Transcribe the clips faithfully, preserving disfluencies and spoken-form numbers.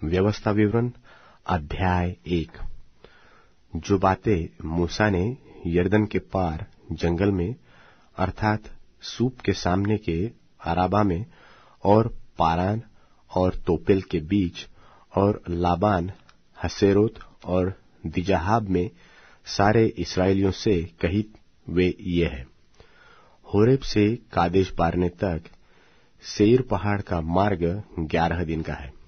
व्यवस्था विवरण अध्याय एक। जो बातें मूसा ने यरदन के पार जंगल में अर्थात सूप के सामने के अराबा में और पारान और तोपेल के बीच और लाबान, हसेरोत और दिजाहाब में सारे इस्राएलियों से कही, वे ये है। होरेब से कादेश बारने तक सेईर पहाड़ का मार्ग ग्यारह दिन का है।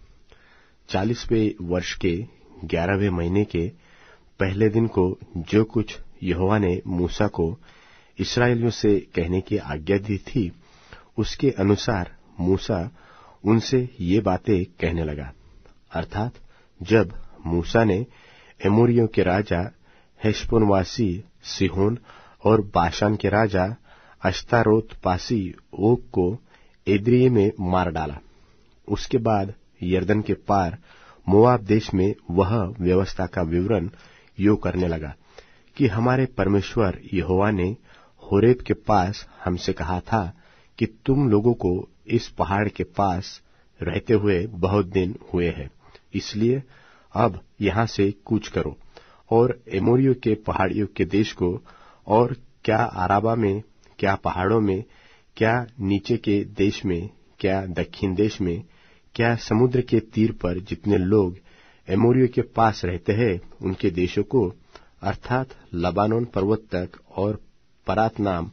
चालीसवें वर्ष के ग्यारहवें महीने के पहले दिन को जो कुछ यहोवा ने मूसा को इस्राएलियों से कहने की आज्ञा दी थी, उसके अनुसार मूसा उनसे ये बातें कहने लगा। अर्थात जब मूसा ने एमोरियों के राजा हेशबोनवासी सिहोन और बाशान के राजा अश्तारोत पासी ओग को एद्रिये में मार डाला, उसके बाद यरदन के पार मोआब देश में वह व्यवस्था का विवरण यो करने लगा कि हमारे परमेश्वर यहोवा ने होरेब के पास हमसे कहा था कि तुम लोगों को इस पहाड़ के पास रहते हुए बहुत दिन हुए हैं, इसलिए अब यहां से कूच करो और एमोरियों के पहाड़ियों के देश को, और क्या आराबा में, क्या पहाड़ों में, क्या नीचे के देश में, क्या दक्षिण देश में, क्या समुद्र के तीर पर जितने लोग एमोरियों के पास रहते हैं उनके देशों को, अर्थात लबानोन पर्वत तक और परात नाम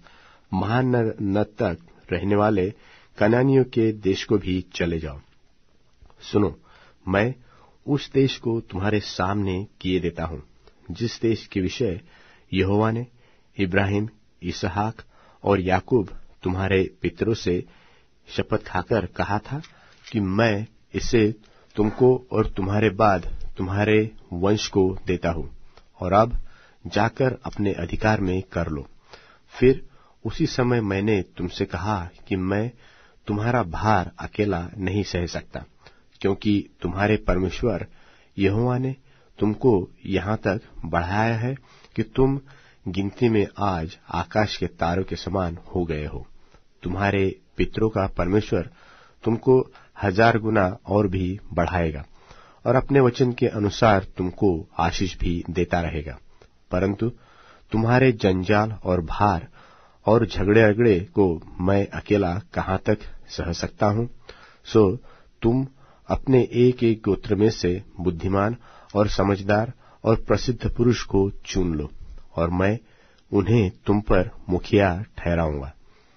महानद तक रहने वाले कनानियों के देश को भी चले जाओ। सुनो, मैं उस देश को तुम्हारे सामने किए देता हूं, जिस देश के विषय यहोवा ने इब्राहिम, इसहाक और याकूब तुम्हारे पितरों से शपथ खाकर कहा था कि मैं इसे तुमको और तुम्हारे बाद तुम्हारे वंश को देता हूं, और अब जाकर अपने अधिकार में कर लो। फिर उसी समय मैंने तुमसे कहा कि मैं तुम्हारा भार अकेला नहीं सह सकता, क्योंकि तुम्हारे परमेश्वर यहोवा ने तुमको यहां तक बढ़ाया है कि तुम गिनती में आज आकाश के तारों के समान हो गए हो। तुम्हारे पितरों का परमेश्वर तुमको हजार गुना और भी बढ़ाएगा और अपने वचन के अनुसार तुमको आशीष भी देता रहेगा। परंतु तुम्हारे जंजाल और भार और झगड़े अगड़े को मैं अकेला कहां तक सह सकता हूं? सो तुम अपने एक एक गोत्र में से बुद्धिमान और समझदार और प्रसिद्ध पुरुष को चुन लो, और मैं उन्हें तुम पर मुखिया ठहराऊंगा।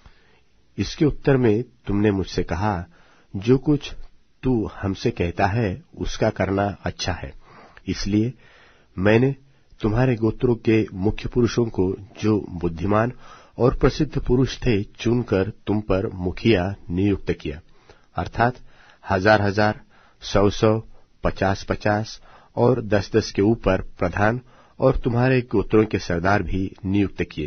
इसके उत्तर में तुमने मुझसे कहा, जो कुछ तू हमसे कहता है उसका करना अच्छा है। इसलिए मैंने तुम्हारे गोत्रों के मुख्य पुरुषों को, जो बुद्धिमान और प्रसिद्ध पुरुष थे, चुनकर तुम पर मुखिया नियुक्त किया, अर्थात हजार हजार, सौ सौ, पचास पचास और दस दस के ऊपर प्रधान, और तुम्हारे गोत्रों के सरदार भी नियुक्त किए।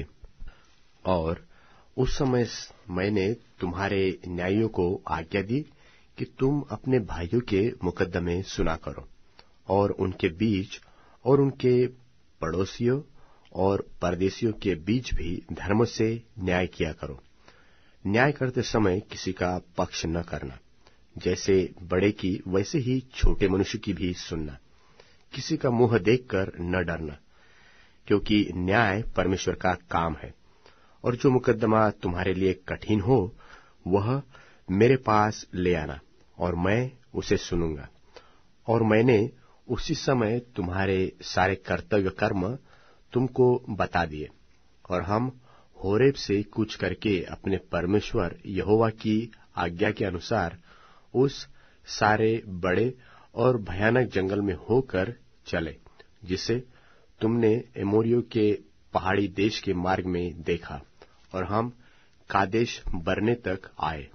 और उस समय मैंने तुम्हारे न्यायियों को आज्ञा दी कि तुम अपने भाइयों के मुकदमे सुना करो, और उनके बीच और उनके पड़ोसियों और परदेशियों के बीच भी धर्म से न्याय किया करो। न्याय करते समय किसी का पक्ष न करना, जैसे बड़े की वैसे ही छोटे मनुष्य की भी सुनना। किसी का मुंह देखकर न डरना, क्योंकि न्याय परमेश्वर का काम है। और जो मुकदमा तुम्हारे लिए कठिन हो, वह मेरे पास ले आना, और मैं उसे सुनूंगा। और मैंने उसी समय तुम्हारे सारे कर्तव्य कर्म तुमको बता दिए। और हम होरेब से कूच करके अपने परमेश्वर यहोवा की आज्ञा के अनुसार उस सारे बड़े और भयानक जंगल में होकर चले, जिसे तुमने एमोरियों के पहाड़ी देश के मार्ग में देखा, और हम कादेश बरने तक आए।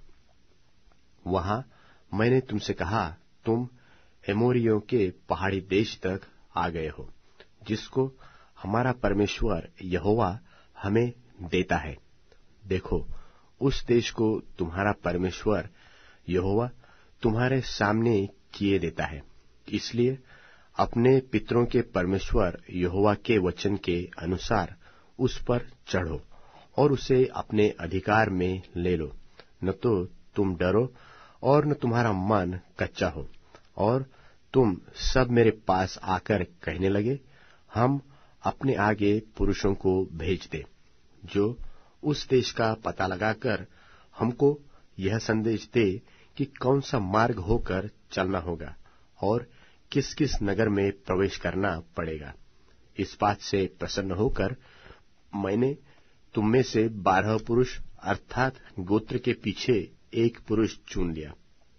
वहां मैंने तुमसे कहा, तुम एमोरियों के पहाड़ी देश तक आ गए हो, जिसको हमारा परमेश्वर यहोवा हमें देता है। देखो, उस देश को तुम्हारा परमेश्वर यहोवा तुम्हारे सामने किए देता है। इसलिए अपने पितरों के परमेश्वर यहोवा के वचन के अनुसार उस पर चढ़ो और उसे अपने अधिकार में ले लो, न तो तुम डरो और न तुम्हारा मन कच्चा हो, और तुम सब मेरे पास आकर कहने लगे, हम अपने आगे पुरुषों को भेज दे, जो उस देश का पता लगाकर हमको यह संदेश दे कि कौन सा मार्ग होकर चलना होगा और किस किस नगर में प्रवेश करना पड़ेगा। इस बात से प्रसन्न होकर मैंने तुम में से बारह पुरुष अर्थात गोत्र के पीछे एक पुरुष चुन लिया,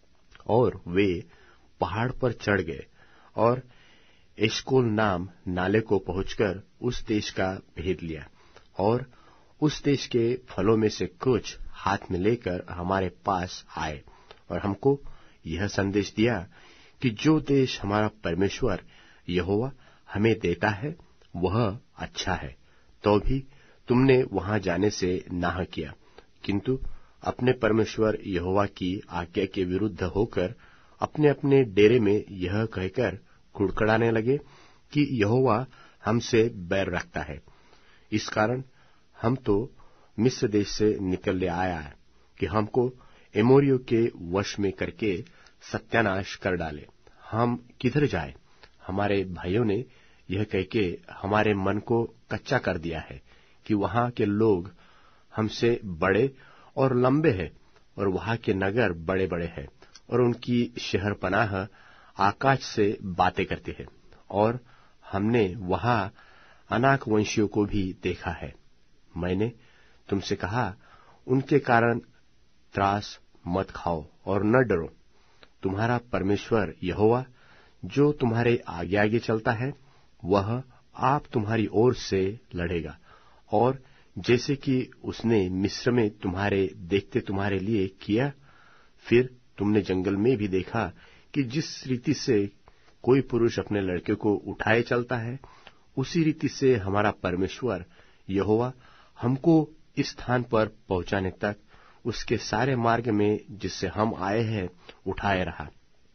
और वे पहाड़ पर चढ़ गए और एशकोल नाम नाले को पहुंचकर उस देश का भेद लिया, और उस देश के फलों में से कुछ हाथ में लेकर हमारे पास आए और हमको यह संदेश दिया कि जो देश हमारा परमेश्वर यहोवा हमें देता है वह अच्छा है। तो भी तुमने वहां जाने से नाह किया, किंतु अपने परमेश्वर यहोवा की आज्ञा के विरुद्ध होकर अपने अपने डेरे में यह कहकर कुड़कुड़ाने लगे कि यहोवा हमसे बैर रखता है। इस कारण हम तो मिस्र देश से निकल ले आया है कि हमको एमोरियों के वश में करके सत्यानाश कर डाले। हम किधर जाए? हमारे भाइयों ने यह कह के हमारे मन को कच्चा कर दिया है कि वहां के लोग हमसे बड़े और लंबे हैं, और वहां के नगर बड़े बड़े हैं, और उनकी शहर पनाह आकाश से बातें करते हैं, और हमने वहां अनाक वंशियों को भी देखा है। मैंने तुमसे कहा, उनके कारण त्रास मत खाओ और न डरो। तुम्हारा परमेश्वर यहोवा जो तुम्हारे आगे आगे चलता है, वह आप तुम्हारी ओर से लड़ेगा, और जैसे कि उसने मिस्र में तुम्हारे देखते तुम्हारे लिए किया, फिर तुमने जंगल में भी देखा कि जिस रीति से कोई पुरुष अपने लड़के को उठाए चलता है, उसी रीति से हमारा परमेश्वर यहोवा हमको इस स्थान पर पहुंचाने तक उसके सारे मार्ग में जिससे हम आए हैं उठाए रहा।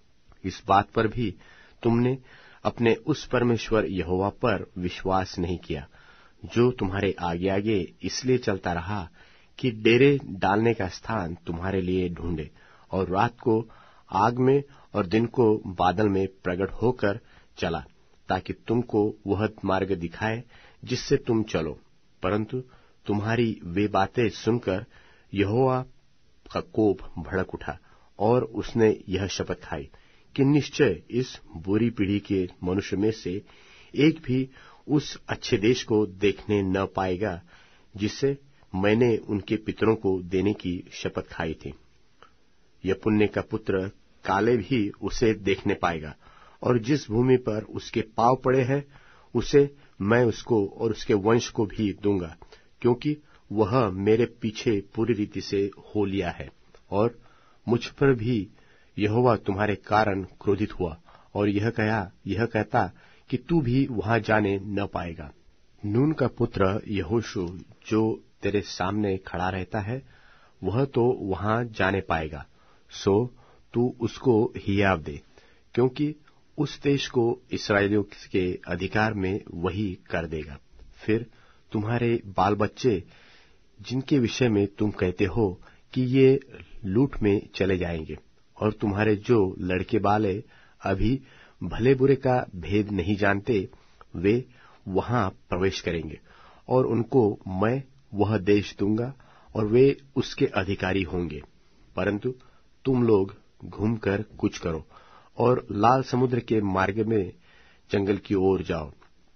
इस बात पर भी तुमने अपने उस परमेश्वर यहोवा पर विश्वास नहीं किया, जो तुम्हारे आगे आगे इसलिए चलता रहा कि डेरे डालने का स्थान तुम्हारे लिए ढूंढे, और रात को आग में और दिन को बादल में प्रकट होकर चला, ताकि तुमको वह मार्ग दिखाए जिससे तुम चलो। परंतु तुम्हारी वे बातें सुनकर यहोवा का कोप भड़क उठा, और उसने यह शपथ खाई कि निश्चय इस बुरी पीढ़ी के मनुष्य में से एक भी उस अच्छे देश को देखने न पाएगा जिसे मैंने उनके पितरों को देने की शपथ खाई थी। यपुन्ने का पुत्र काले भी उसे देखने पाएगा, और जिस भूमि पर उसके पांव पड़े हैं उसे मैं उसको और उसके वंश को भी दूंगा, क्योंकि वह मेरे पीछे पूरी रीति से हो लिया है। और मुझ पर भी यहोवा तुम्हारे कारण क्रोधित हुआ, और यह कहा यह कहता कि तू भी वहां जाने न पाएगा। नून का पुत्र यहोशू जो तेरे सामने खड़ा रहता है, वह तो वहां जाने पाएगा, सो तू उसको हियाव दे, क्योंकि उस देश को इस्राएलियों के अधिकार में वही कर देगा। फिर तुम्हारे बाल बच्चे जिनके विषय में तुम कहते हो कि ये लूट में चले जाएंगे, और तुम्हारे जो लड़के बाले अभी भले बुरे का भेद नहीं जानते, वे वहां प्रवेश करेंगे, और उनको मैं वह देश दूंगा, और वे उसके अधिकारी होंगे। परंतु तुम लोग घूमकर कुछ करो और लाल समुद्र के मार्ग में जंगल की ओर जाओ।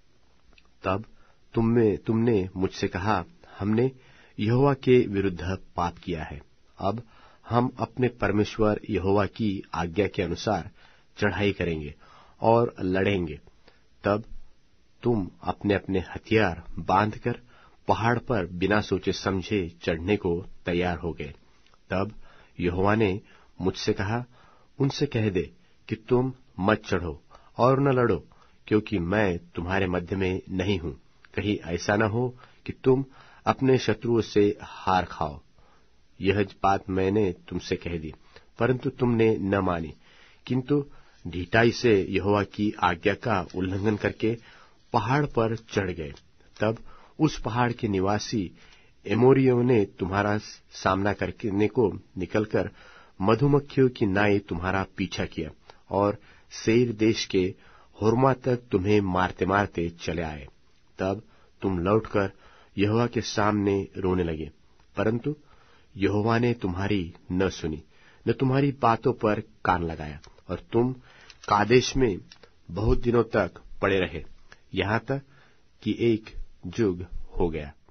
तब तुमने तुमने मुझसे कहा, हमने यहोवा के विरुद्ध पाप किया है। अब हम अपने परमेश्वर यहोवा की आज्ञा के अनुसार चढ़ाई करेंगे और लड़ेंगे। तब तुम अपने अपने हथियार बांधकर पहाड़ पर बिना सोचे समझे चढ़ने को तैयार हो गए। तब यहोवा ने मुझसे कहा, उनसे कह दे कि तुम मत चढ़ो और न लड़ो, क्योंकि मैं तुम्हारे मध्य में नहीं हूं। कहीं ऐसा न हो कि तुम अपने शत्रुओं से हार खाओ। यह बात मैंने तुमसे कह दी, परंतु तुमने न मानी, किंतु ढिठाई से यहोवा की आज्ञा का उल्लंघन करके पहाड़ पर चढ़ गए। तब उस पहाड़ के निवासी एमोरियों ने तुम्हारा सामना करने को निकलकर मधुमक्खियों की नाई तुम्हारा पीछा किया, और सेईर देश के होर्मा तक तुम्हें मारते मारते चले आए। तब तुम लौटकर यहोवा के सामने रोने लगे, परंतु यहोवा ने तुम्हारी न सुनी, न तुम्हारी बातों पर कान लगाया, और तुम कादेश में बहुत दिनों तक पड़े रहे, यहाँ तक कि एक युग हो गया।